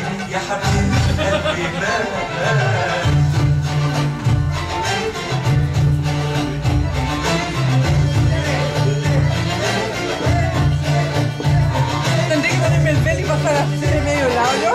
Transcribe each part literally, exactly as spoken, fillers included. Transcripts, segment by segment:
يا حبيبي قلبي مات. Tendré que ponerme el velo y pasar así de medio lado, ¿no?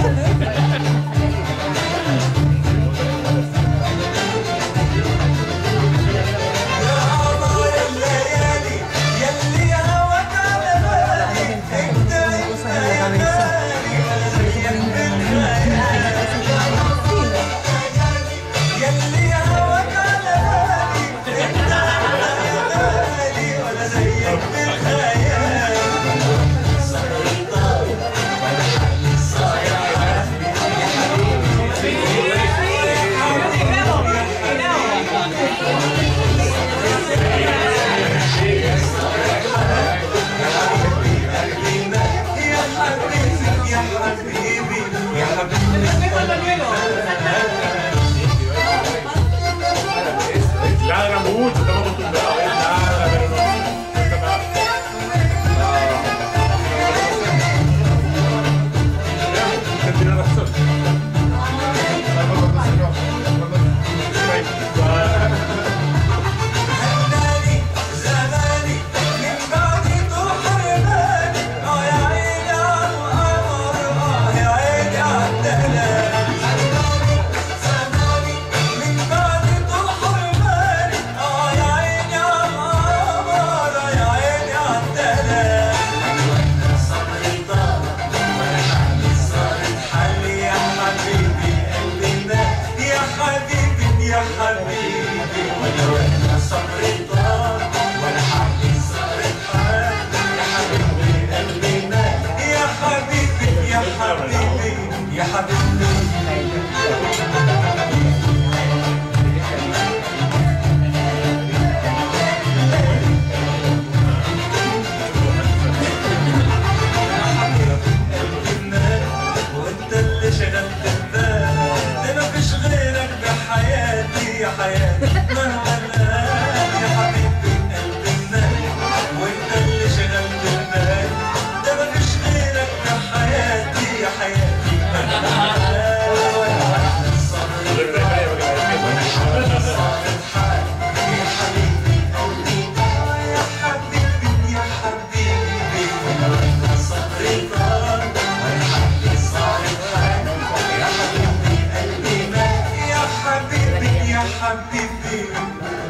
Ladra mucho, estamos acostumbrados a ver ladra, pero no, nunca más. Usted tiene razón. يا حبيبي وانت اللي شغلت البال، ده مفيش غيرك بحياتي يا حياتي مهما الآن. يا حبيبي قلبي النار وانت اللي شغلت البال، ده مفيش غيرك بحياتي يا حياتي مهما الآن. حبيبي